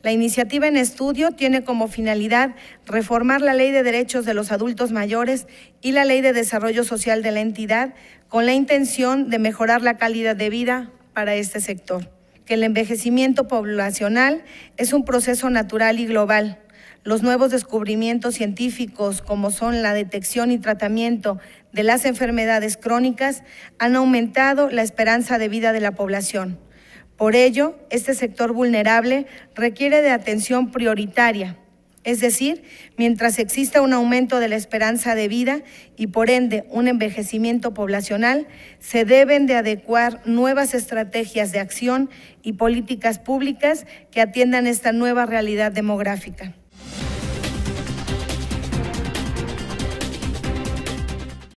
La iniciativa en estudio tiene como finalidad reformar la Ley de Derechos de los Adultos Mayores y la Ley de Desarrollo Social de la entidad con la intención de mejorar la calidad de vida para este sector. Que el envejecimiento poblacional es un proceso natural y global. Los nuevos descubrimientos científicos, como son la detección y tratamiento de las enfermedades crónicas, han aumentado la esperanza de vida de la población. Por ello, este sector vulnerable requiere de atención prioritaria, es decir, mientras exista un aumento de la esperanza de vida y por ende un envejecimiento poblacional, se deben de adecuar nuevas estrategias de acción y políticas públicas que atiendan esta nueva realidad demográfica.